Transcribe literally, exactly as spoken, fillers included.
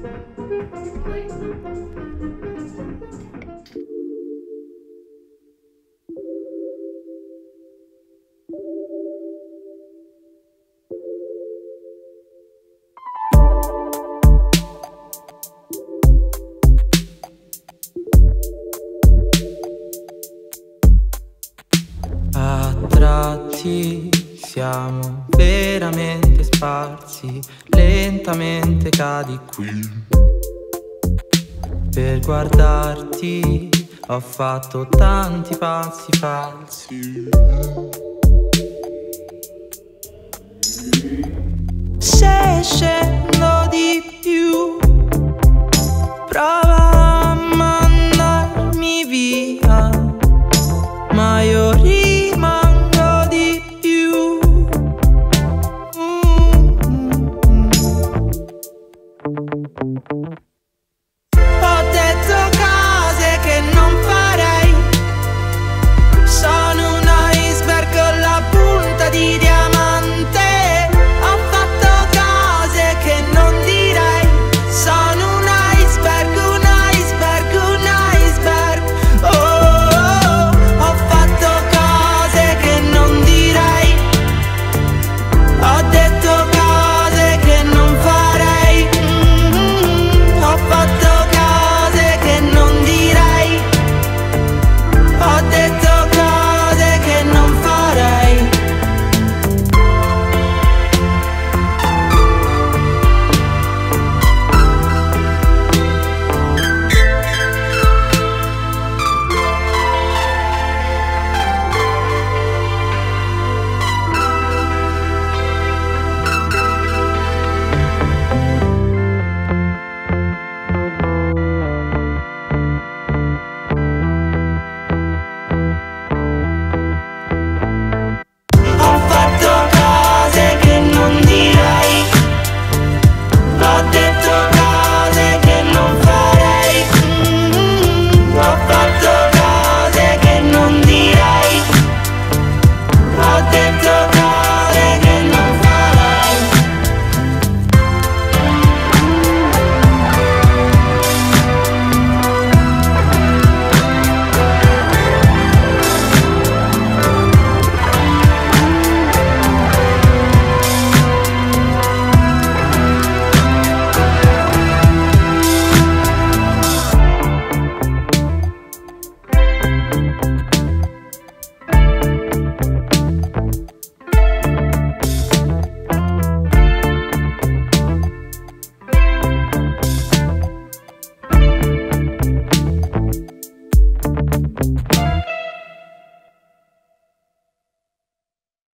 Siamo veramente sparsi, lentamente cadi qui. Per guardarti ho fatto tanti passi falsi. Se scendo di più, prova a mandarmi via, ma io rimango di più. Ho detto cose che non farei. Sono un iceberg con la punta di diamante.